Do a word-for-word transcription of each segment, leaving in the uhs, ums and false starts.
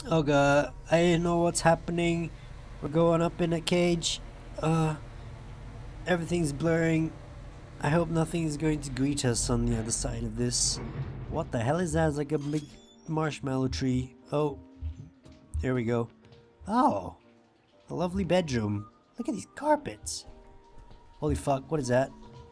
Oh god, I didn't know what's happening. We're going up in a cage. Uh, everything's blurring. I hope nothing is going to greet us on the other side of this. What the hell is that? It's like a big marshmallow tree. Oh, there we go. Oh, a lovely bedroom. Look at these carpets. Holy fuck, what is that?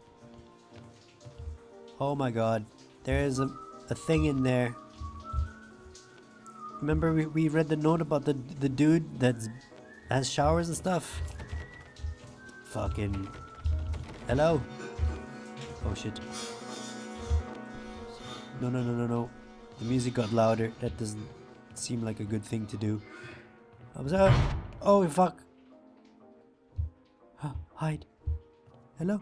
Oh my god, there is a, a thing in there. Remember we, we read the note about the, the dude that has showers and stuff? Fucking... Hello? Oh shit. No, no, no, no, no. The music got louder. That doesn't seem like a good thing to do. I was out. Oh fuck. Huh, hide. Hello?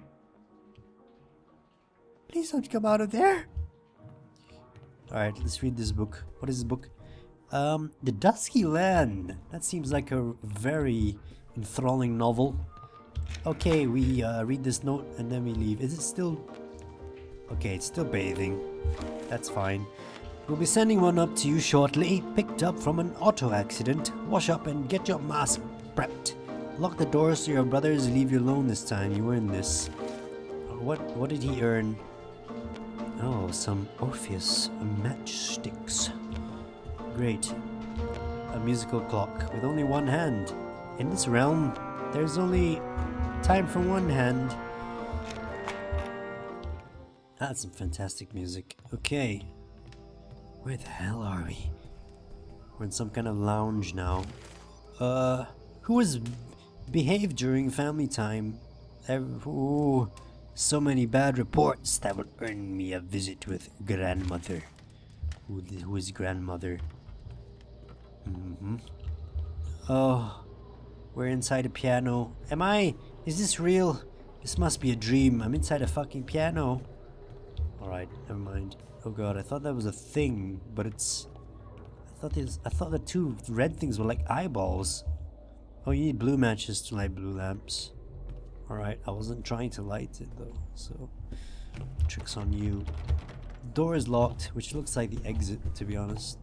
Please don't come out of there. Alright, let's read this book. What is this book? Um, The Dusky Land. That seems like a very enthralling novel. Okay, we uh, read this note and then we leave. Is it still... Okay, it's still bathing. That's fine. We'll be sending one up to you shortly. Picked up from an auto accident. Wash up and get your mask prepped. Lock the doors so your brothers leave you alone this time. You earned this. What, what did he earn? Oh, some Orpheus matchsticks. Great. A musical clock with only one hand. In this realm, there's only time for one hand. That's some fantastic music. Okay. Where the hell are we? We're in some kind of lounge now. Uh, who has behaved during family time? Every, ooh, so many bad reports that will earn me a visit with grandmother. Who, who is grandmother? Mm-hmm. Oh, we're inside a piano. Am I? Is this real? This must be a dream. I'm inside a fucking piano. Alright, never mind. Oh god, I thought that was a thing, but it's... I thought this, I thought the two red things were like eyeballs. Oh, you need blue matches to light blue lamps. Alright, I wasn't trying to light it though, so... Trick's on you. Door is locked, which looks like the exit, to be honest.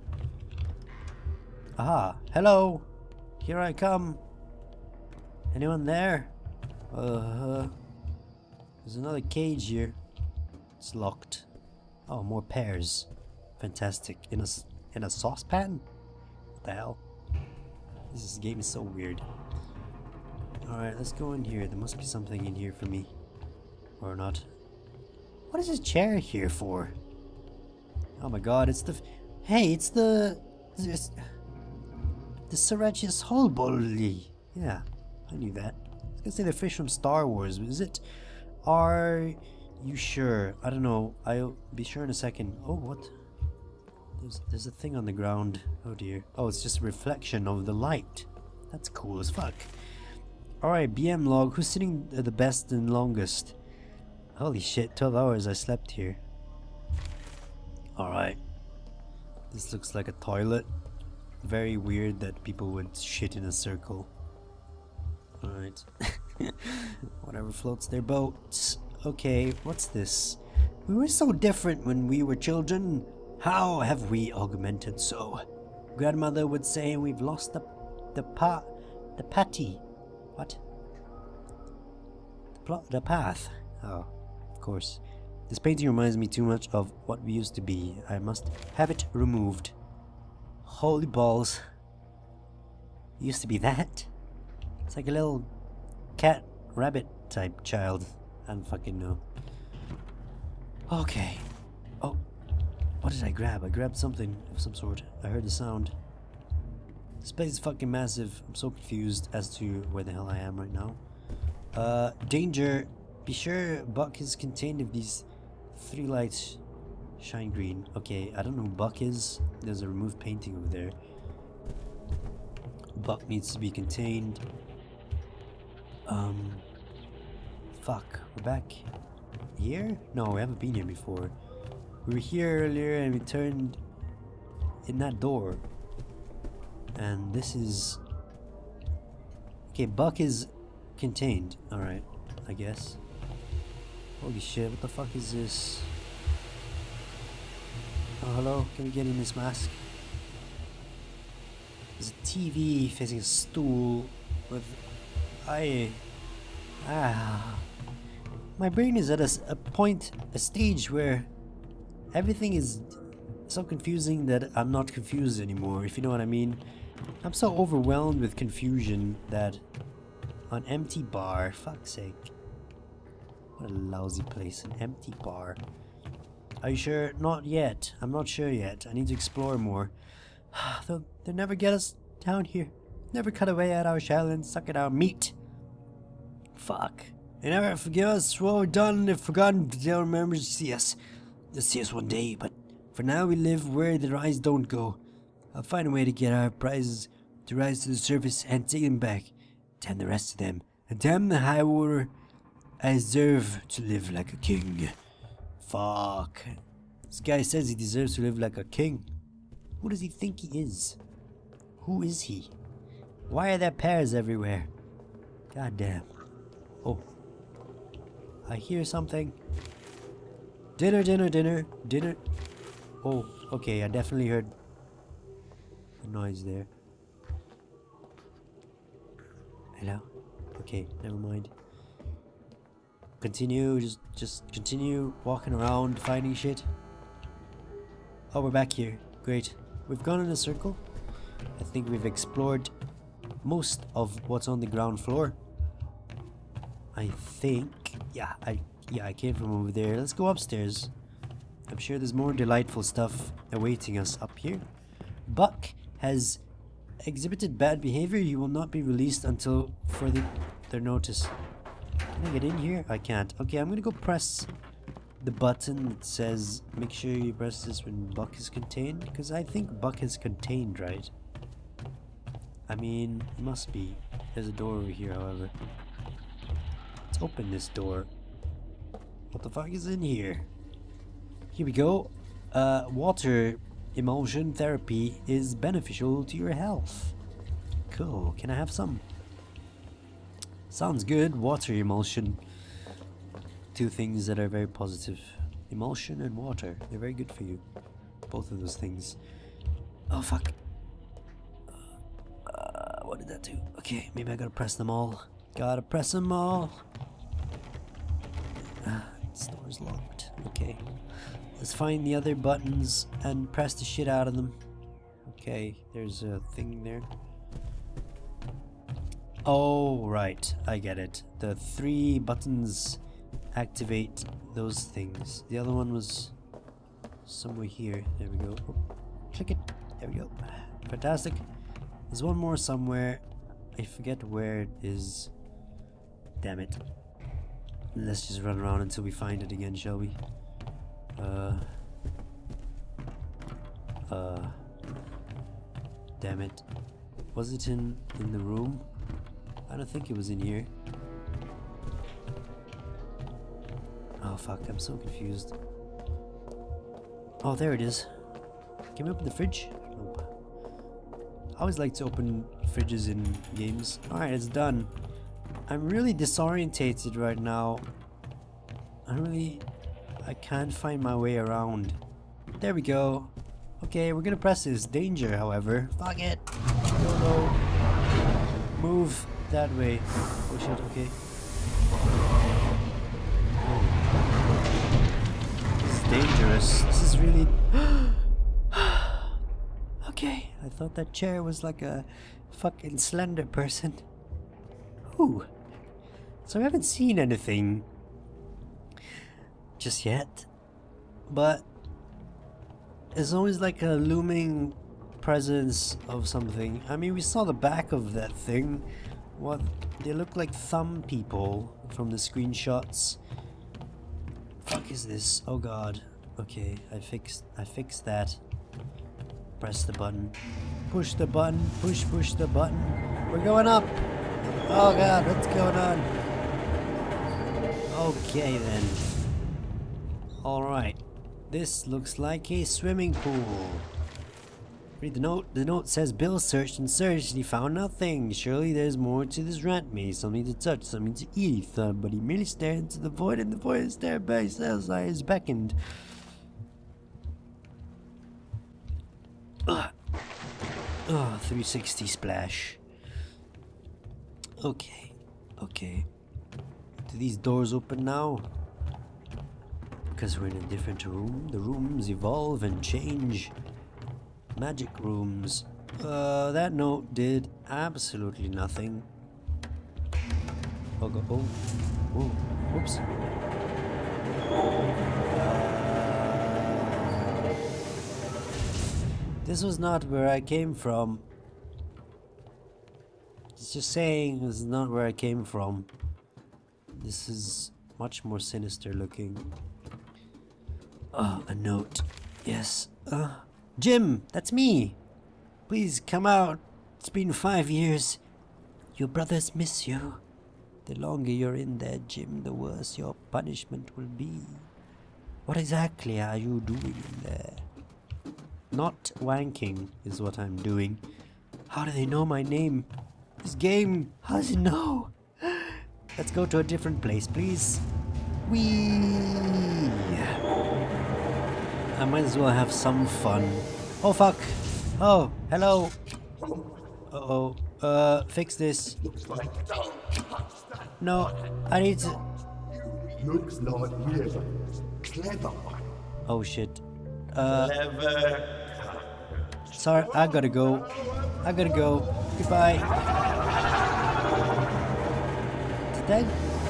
Aha, hello! Here I come! Anyone there? Uh, there's another cage here. It's locked. Oh, more pears. Fantastic. In a, in a saucepan? What the hell? This game is so weird. Alright, let's go in here. There must be something in here for me. Or not. What is this chair here for? Oh my god, it's the... F hey, it's the... It's, the Seratius Holbolly. Yeah, I knew that. I was gonna say the fish from Star Wars, but is it? Are you sure? I don't know. I'll be sure in a second. Oh, what? There's, there's a thing on the ground. Oh dear. Oh, it's just a reflection of the light. That's cool as fuck. Alright, B M log. Who's sitting the best and longest? Holy shit, twelve hours I slept here. Alright. This looks like a toilet. Very weird that people would shit in a circle. Alright. Whatever floats their boats. Okay, what's this? We were so different when we were children. How have we augmented so? Grandmother would say we've lost the the pa the patty. What? The plot the path. Oh, of course. This painting reminds me too much of what we used to be. I must have it removed. Holy balls. It used to be that? It's like a little cat rabbit type child. I don't fucking know. Okay. Oh. What did I grab? I grabbed something of some sort. I heard the sound. This place is fucking massive. I'm so confused as to where the hell I am right now. Uh, danger. Be sure Buck is contained if these three lights shine green. Okay, I don't know who Buck is. There's a removed painting over there. Buck needs to be contained. Um, fuck. We're back here? No, we haven't been here before. We were here earlier and we turned in that door. And this is... Okay, Buck is contained. Alright, I guess. Holy shit, what the fuck is this? Oh, hello? Can we get in this mask? There's a T V facing a stool with... I... Ah... My brain is at a, a point, a stage where everything is so confusing that I'm not confused anymore, if you know what I mean. I'm so overwhelmed with confusion that... An empty bar, fuck's sake. What a lousy place, an empty bar. Are you sure? Not yet. I'm not sure yet. I need to explore more. they'll, they'll never get us down here. Never cut away at our shell and suck at our meat. Fuck. They never forgive us for what we've done. They've forgotten. They'll remember to see us. They'll see us one day, but for now we live where their eyes don't go. I'll find a way to get our prizes to rise to the surface and take them back. Damn the rest of them. And damn the high water. I deserve to live like a king. Fuck. This guy says he deserves to live like a king. Who does he think he is? Who is he? Why are there pears everywhere? God damn. Oh. I hear something. Dinner, dinner, dinner, dinner. Oh, okay, I definitely heard a noise there. Hello? Okay, never mind. Continue, just just continue walking around, finding shit. Oh, we're back here. Great. We've gone in a circle. I think we've explored most of what's on the ground floor. I think... Yeah, I yeah, I came from over there. Let's go upstairs. I'm sure there's more delightful stuff awaiting us up here. Buck has exhibited bad behavior. He will not be released until further their notice. Can I get in here? I can't. Okay, I'm gonna go press the button that says make sure you press this when Buck is contained, because I think Buck is contained, right? I mean, it must be. There's a door over here, however. Let's open this door. What the fuck is in here? Here we go. Uh, water emulsion therapy is beneficial to your health. Cool. Can I have some? Sounds good. Water emulsion. Two things that are very positive. Emulsion and water. They're very good for you. Both of those things. Oh fuck. Uh, what did that do? Okay, maybe I gotta press them all. Gotta press them all. Ah, this door is locked. Okay. Let's find the other buttons and press the shit out of them. Okay, there's a thing there. Oh, right. I get it. The three buttons activate those things. The other one was somewhere here. There we go. Oh, click it. There we go. Fantastic. There's one more somewhere. I forget where it is. Damn it. Let's just run around until we find it again, shall we? Uh. Uh. Damn it. Was it in, in the room? I don't think it was in here. Oh fuck, I'm so confused. Oh, there it is. Can we open the fridge? Nope. I always like to open fridges in games. Alright, it's done. I'm really disorientated right now. I really... I can't find my way around. There we go. Okay, we're gonna press this. Danger, however. Fuck it. No, no. Move that way. Oh shit, okay. Oh. This is dangerous. This is really... Okay, I thought that chair was like a fucking slender person. Ooh. So I haven't seen anything just yet, but there's always like a looming presence of something. I mean, we saw the back of that thing. What? They look like thumb people from the screenshots. Fuck is this? Oh god. Okay, I fixed I fixed that. Press the button. Push the button. Push push the button. We're going up. Oh god, what's going on? Okay then. Alright. This looks like a swimming pool. Read the note. The note says Bill searched and searched and he found nothing. Surely there's more to this rant maze. Something to touch, something to eat, he thought, but he merely stared into the void and the void stared back. His eyes beckoned. Ugh. Oh, three sixty splash. Okay, okay. Do these doors open now? Because we're in a different room. The rooms evolve and change. Magic rooms. Uh, that note did absolutely nothing. Oh, go, oh, oh, whoops. This was not where I came from. It's just saying this is not where I came from. This is much more sinister looking. Oh, a note. Yes. Uh, Jim, that's me. Please come out. It's been five years. Your brothers miss you. The longer you're in there, Jim, the worse your punishment will be. What exactly are you doing in there? Not wanking is what I'm doing. How do they know my name? This game, how does it know? Let's go to a different place, please. Whee! I might as well have some fun. Oh fuck! Oh, hello! Uh-oh. Uh, fix this. No, I need to... Looks like we're clever. Oh shit. Uh... Clever. Sorry, I gotta go. I gotta go. Goodbye. Did that...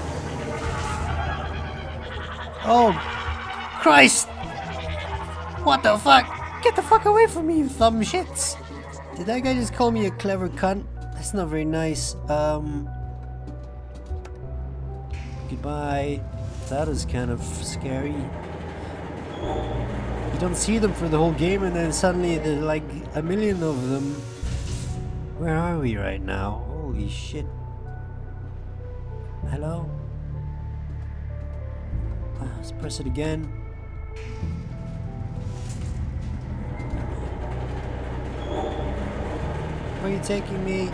Oh! Christ! What the fuck? Get the fuck away from me, you thumb shits! Did that guy just call me a clever cunt? That's not very nice. Um... Goodbye. That is kind of scary. You don't see them for the whole game and then suddenly there's like a million of them. Where are we right now? Holy shit. Hello? Uh, let's press it again. Where are you taking me?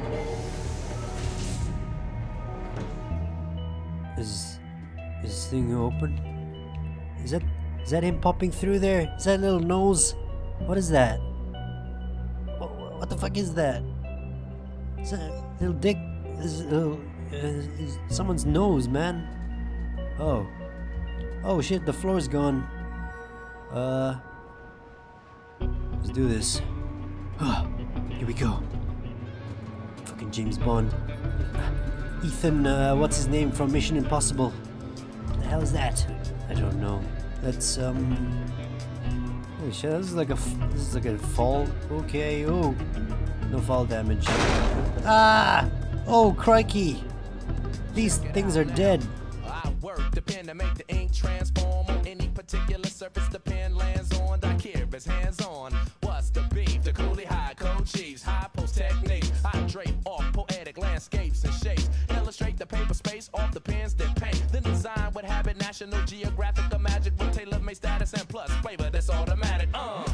Is, is this thing open? Is that is that him popping through there? Is that little nose? What is that? What, what the fuck is that? Is that a little dick? Is, uh, is someone's nose, man? Oh. Oh shit, the floor's gone. Uh. Let's do this. Here we go. Fucking James Bond. Ethan, uh, what's his name from Mission Impossible? What the hell is that? I don't know. That's, um... holy shit, this is like a, f this is like a fall. Okay, oh. No fall damage. Ah! Oh, crikey! These things are dead. I work the pen to make the ink transform on any particular surface the pen lands on. I care is hands on. What's the beef? The coolie high code chiefs, high post techniques. I drape off poetic landscapes and shapes. Illustrate the paper space off the pens that paint. Then design with habit, National Geographic, a magic with tailor-made status and plus flavor that's automatic. Uh.